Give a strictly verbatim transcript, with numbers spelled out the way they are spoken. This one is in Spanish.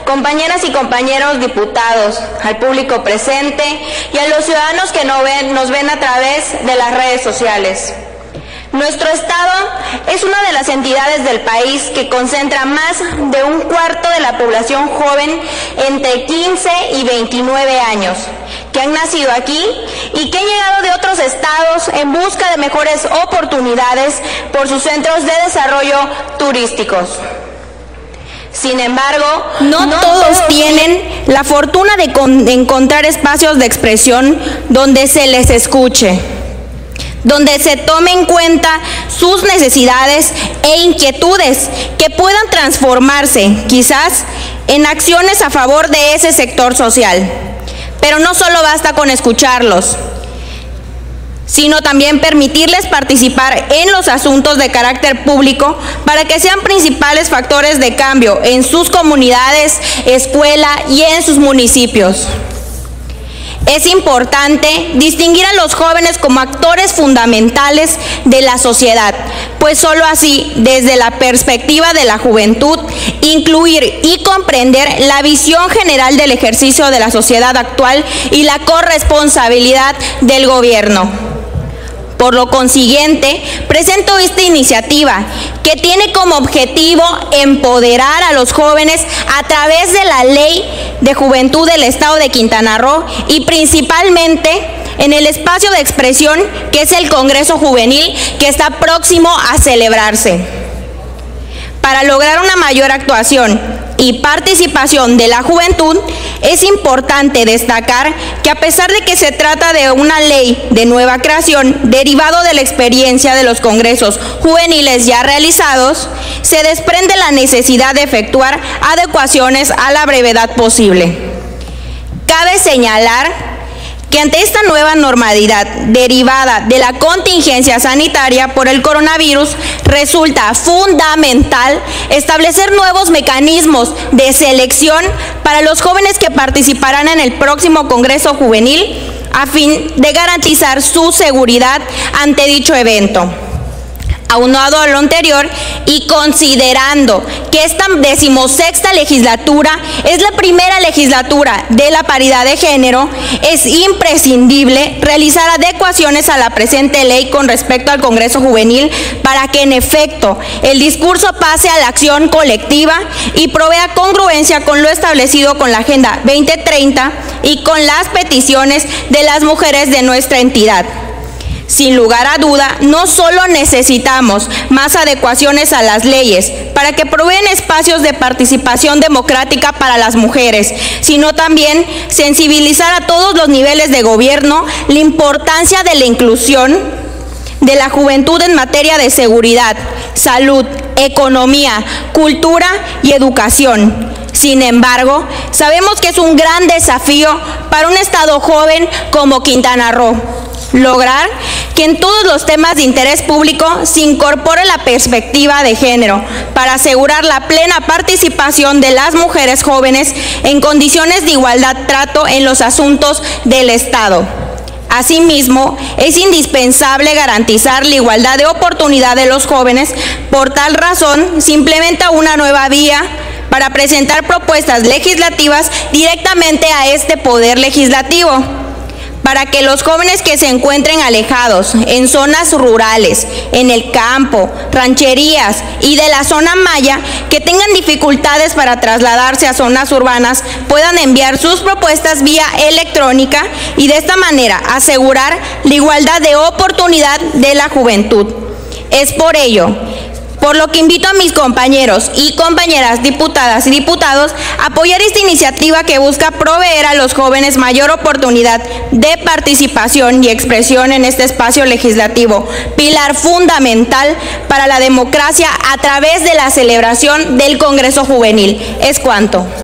compañeras y compañeros diputados, al público presente y a los ciudadanos que no ven, nos ven a través de las redes sociales. Nuestro Estado es una de las entidades del país que concentra más de un cuarto de la población joven entre quince y veintinueve años, que han nacido aquí y que han llegado de otros estados en busca de mejores oportunidades por sus centros de desarrollo turísticos. Sin embargo, no, no todos, todos tienen la fortuna de, con, de encontrar espacios de expresión donde se les escuche, donde se tome en cuenta sus necesidades e inquietudes que puedan transformarse, quizás, en acciones a favor de ese sector social. Pero no solo basta con escucharlos, sino también permitirles participar en los asuntos de carácter público para que sean principales factores de cambio en sus comunidades, escuela y en sus municipios. Es importante distinguir a los jóvenes como actores fundamentales de la sociedad, pues solo así, desde la perspectiva de la juventud, incluir y comprender la visión general del ejercicio de la sociedad actual y la corresponsabilidad del gobierno. Por lo consiguiente, presento esta iniciativa que tiene como objetivo empoderar a los jóvenes a través de la Ley de Juventud del Estado de Quintana Roo y principalmente en el espacio de expresión que es el Congreso Juvenil que está próximo a celebrarse. Para lograr una mayor actuación y participación de la juventud, es importante destacar que a pesar de que se trata de una ley de nueva creación, derivado de la experiencia de los congresos juveniles ya realizados, se desprende la necesidad de efectuar adecuaciones a la brevedad posible. Cabe señalar que ante esta nueva normalidad derivada de la contingencia sanitaria por el coronavirus, resulta fundamental establecer nuevos mecanismos de selección para los jóvenes que participarán en el próximo Congreso Juvenil a fin de garantizar su seguridad ante dicho evento. Aunado a lo anterior y considerando que esta decimosexta legislatura es la primera legislatura de la paridad de género, es imprescindible realizar adecuaciones a la presente ley con respecto al Congreso Juvenil para que en efecto el discurso pase a la acción colectiva y provea congruencia con lo establecido con la Agenda veinte treinta y con las peticiones de las mujeres de nuestra entidad. Sin lugar a duda, no solo necesitamos más adecuaciones a las leyes para que proveen espacios de participación democrática para las mujeres, sino también sensibilizar a todos los niveles de gobierno la importancia de la inclusión de la juventud en materia de seguridad, salud, economía, cultura y educación. Sin embargo, sabemos que es un gran desafío para un estado joven como Quintana Roo lograr que en todos los temas de interés público se incorpore la perspectiva de género para asegurar la plena participación de las mujeres jóvenes en condiciones de igualdad trato en los asuntos del Estado. Asimismo, es indispensable garantizar la igualdad de oportunidad de los jóvenes. Por tal razón, se implementa una nueva vía para presentar propuestas legislativas directamente a este Poder Legislativo, para que los jóvenes que se encuentren alejados en zonas rurales, en el campo, rancherías y de la zona maya, que tengan dificultades para trasladarse a zonas urbanas, puedan enviar sus propuestas vía electrónica y de esta manera asegurar la igualdad de oportunidad de la juventud. Es por ello por lo que invito a mis compañeros y compañeras diputadas y diputados a apoyar esta iniciativa que busca proveer a los jóvenes mayor oportunidad de participación y expresión en este espacio legislativo, pilar fundamental para la democracia a través de la celebración del Congreso Juvenil. Es cuanto.